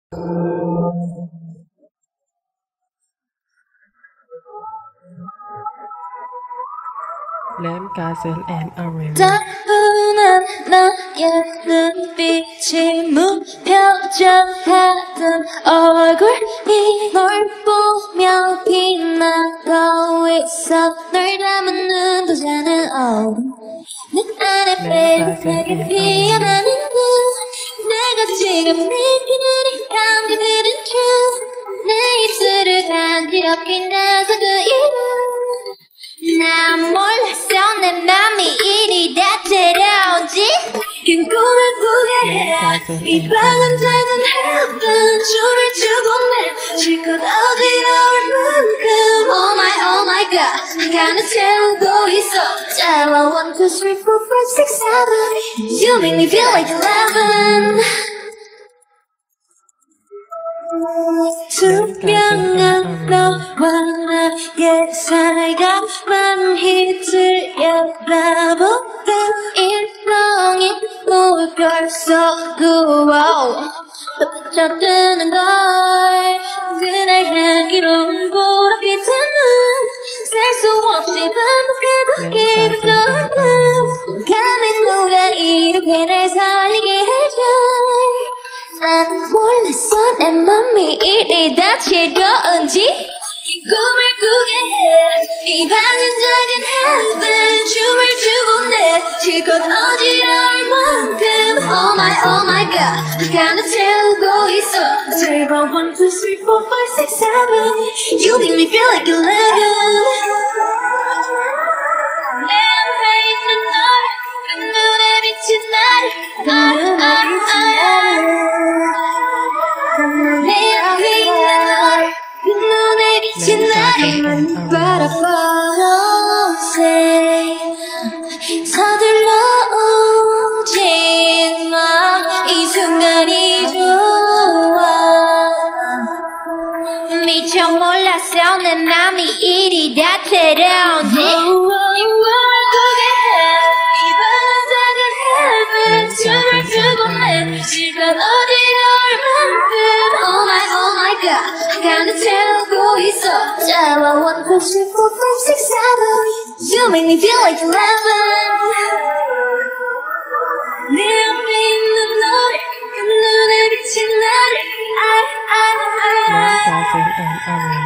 Lamb Castle and Arim. 따분한 나의 눈빛이 무표정하던 얼굴이 널 보며 빛나고 있어. 널 담은 눈도 자는 내 안에 빼곡하게 피어나는 눈. 내가 지금 느끼는 이 감정들은 true. 내 입술을 간지럽게 나서 그 이름. 난 몰랐어 내 맘이 이리 다채로운지. 긴 꿈을 꾸게 해. 이 방은 작은 heaven. 춤을 추고 내 실컷 어지러울 만큼 Oh my god 시간을 채우고 있어. 잘라 1, 2, 3, 4, 5, 6, 7 You make me feel like 11. 투명한 너와 나의 살갑은 빛을 열어보다 일렁이 물결 속으로 빠져드는 걸. 그날 향기로운 보랏빛의 눈. 셀 수 없이 반복해도 기분도 감히 누가 이렇게 날 설레게 해줘. 난 몰랐어 내 맘이 이리 다채로운지. 이 꿈을 꾸게 해. 이 방은 작은 heaven. 춤을 추고 내 실컷 어지러울 만큼 Oh my god 시간을 채우고 있어. 제발 1, 2, 3, 4, 5, 6, 7 You make me feel like 11. 내 앞에 있는 널 그 눈에 비친 나를 내 앞에 있는 널 그 눈에 비친 나를 바라봐. 서둘러 오지 마. 이 순간이 좋아. 미처 몰랐어 내 맘이 이리 다채로운지. 춤을 추고 내 시간 어디로올 만큼 Oh my god 시간을 채우고 있어. 잘라 1, 2, 3, 4, 5, 6, 7 You make me feel like 11. 내 앞에 있는 너를 그 눈에 비친 나를 Lamb Castle and Arim.